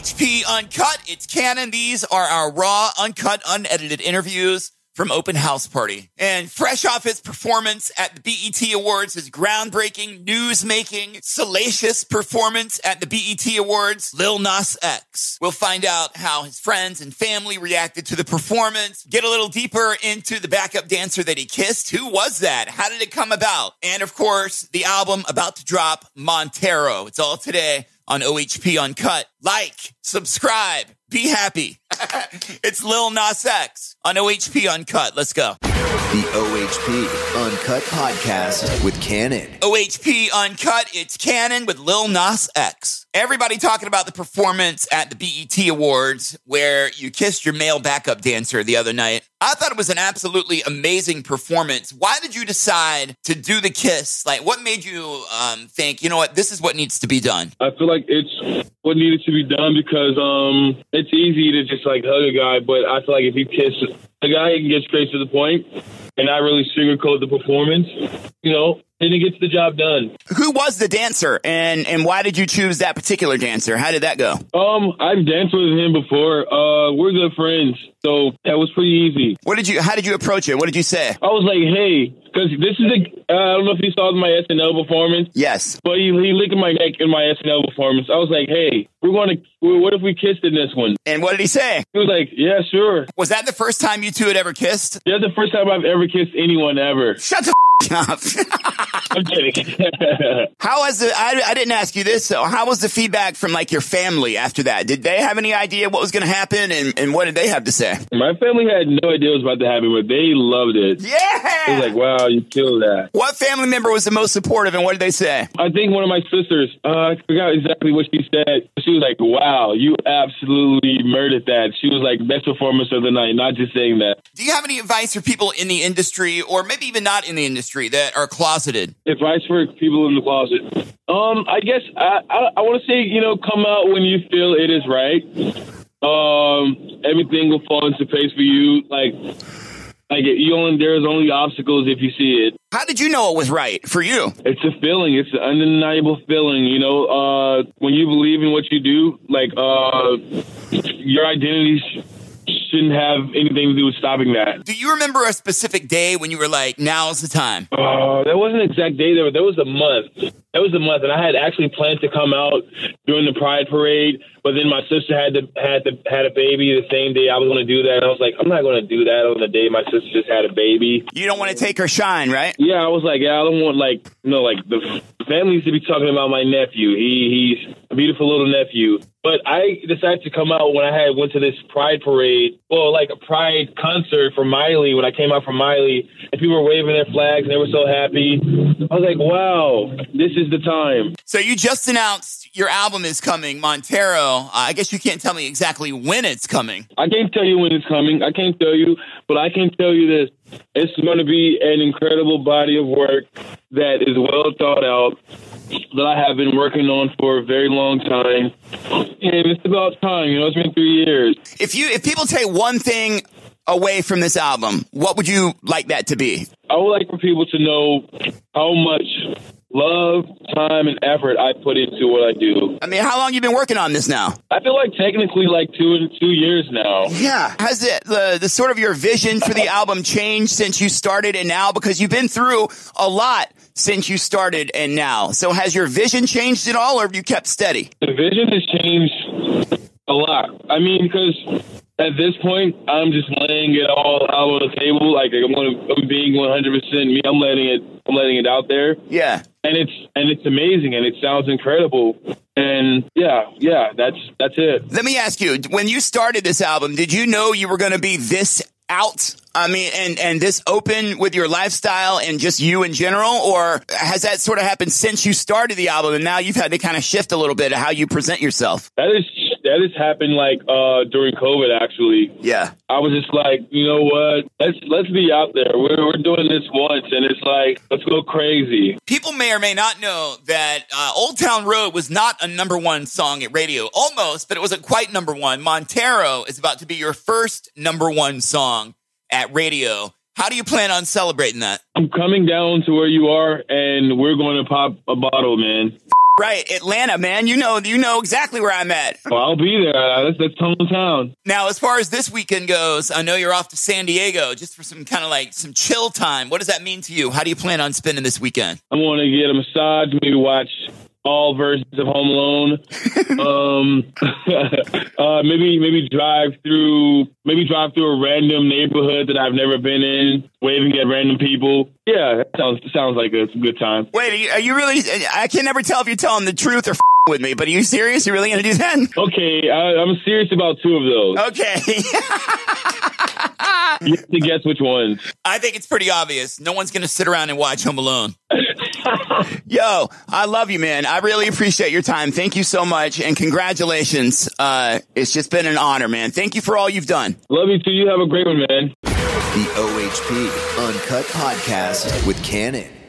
OHP Uncut, it's canon. These are our raw, uncut, unedited interviews from Open House Party. And fresh off his performance at the BET Awards, his groundbreaking, news-making, salacious performance at the BET Awards, Lil Nas X. We'll find out how his friends and family reacted to the performance, get a little deeper into the backup dancer that he kissed. Who was that? How did it come about? And of course, the album about to drop, Montero. It's all today on OHP Uncut. Like, subscribe, be happy. It's Lil Nas X on OHP Uncut. Let's go. The OHP Uncut Podcast with Cannon. OHP Uncut, it's canon with Lil Nas X. Everybody talking about the performance at the BET Awards where you kissed your male backup dancer the other night. I thought it was an absolutely amazing performance. Why did you decide to do the kiss? Like, what made you think, you know what, this is what needs to be done? I feel like it's what needed to be done because it's easy to just like hug a guy, but I feel like if you kiss a guy, he can get straight to the point and not really sugarcoat the performance, you know, and it gets the job done. Who was the dancer and why did you choose that particular dancer? How did that go? I've danced with him before. We're good friends, so that was pretty easy. How did you approach it? What did you say? I was like, hey, because this is I don't know if you saw my SNL performance. Yes. But he licked my neck in my SNL performance. I was like, hey, what if we kissed in this one? And what did he say? He was like, yeah, sure. Was that the first time you two had ever kissed? That's the first time I've ever kissed anyone ever. Shut the up. I'm kidding. How was I didn't ask you this, so how was the feedback from like your family after that? Did they have any idea what was going to happen and what did they have to say? My family had no idea what was about to happen, but they loved it. Yeah! They was like, wow, you killed that. What family member was the most supportive and what did they say? I think one of my sisters, I forgot exactly what she said. She was like, wow, you absolutely murdered that. She was like, best performance of the night, not just saying that. Do you have any advice for people in the industry or maybe even not in the industry that are closeted? Advice for people in the closet. I guess I want to say, you know, come out when you feel it is right. Everything will fall into place for you. There's only obstacles if you see it. How did you know it was right for you? It's a feeling. It's an undeniable feeling. You know, when you believe in what you do, your identity shouldn't have anything to do with stopping that. Do you remember a specific day when you were like, now's the time? There wasn't an exact day. There was a month. That was a month, and I had actually planned to come out during the Pride Parade, but then my sister had a baby the same day I was going to do that. And I was like, I'm not going to do that on the day my sister just had a baby. You don't want to take her shine, right? Yeah, I was like, I don't want the family needs to be talking about my nephew. He's a beautiful little nephew. But I decided to come out when I went to this Pride Parade, like a Pride concert for Miley, when I came out from Miley, and people were waving their flags and they were so happy. I was like, wow, this is the time. So you just announced your album is coming, Montero. I guess you can't tell me exactly when it's coming. I can't tell you when it's coming. I can't tell you, but I can tell you this. It's going to be an incredible body of work that is well thought out, that I have been working on for a very long time. And it's about time. You know, it's been 3 years. If people take one thing away from this album, what would you like that to be? I would like for people to know how much love, time, and effort I put into what I do. I mean, how long have you been working on this now? I feel like technically like 2 years now. Yeah. Has the sort of your vision for the album changed since you started and now? Because you've been through a lot since you started and now. So has your vision changed at all or have you kept steady? The vision has changed a lot. I mean, because at this point, I'm just laying it all out on the table. Like I'm being 100% me. I'm letting it out there. Yeah. And it's amazing and it sounds incredible. And yeah, that's it. Let me ask you, when you started this album, did you know you were going to be this out? I mean, and this open with your lifestyle and just you in general? Or has that sort of happened since you started the album and now you've had to kind of shift a little bit of how you present yourself? That has happened during COVID, actually. Yeah. I was just like, you know what? Let's be out there. We're doing this once and it's like, let's go crazy. People may or may not know that Old Town Road was not a number one song at radio. Almost, but it wasn't quite number one. Montero is about to be your first number one song at radio. How do you plan on celebrating that? I'm coming down to where you are and we're going to pop a bottle, man. Right, Atlanta, man. You know exactly where I'm at. Well, I'll be there. That's hometown. Now, as far as this weekend goes, I know you're off to San Diego just for some kind of like some chill time. What does that mean to you? How do you plan on spending this weekend? I'm going to get a massage, maybe watch all versions of Home Alone. Maybe drive through a random neighborhood that I've never been in, waving at random people. Yeah, that sounds like a good time. Wait, are you really? I can never tell if you're telling the truth or with me, but are you serious? You're really going to do that? Okay, I'm serious about two of those. Okay. You have to guess which ones. I think it's pretty obvious. No one's going to sit around and watch Home Alone. Yo, I love you, man. I really appreciate your time. Thank you so much, and congratulations. It's just been an honor, man. Thank you for all you've done. Love you, too. You have a great one, man. The OHP Uncut Podcast with Cannon.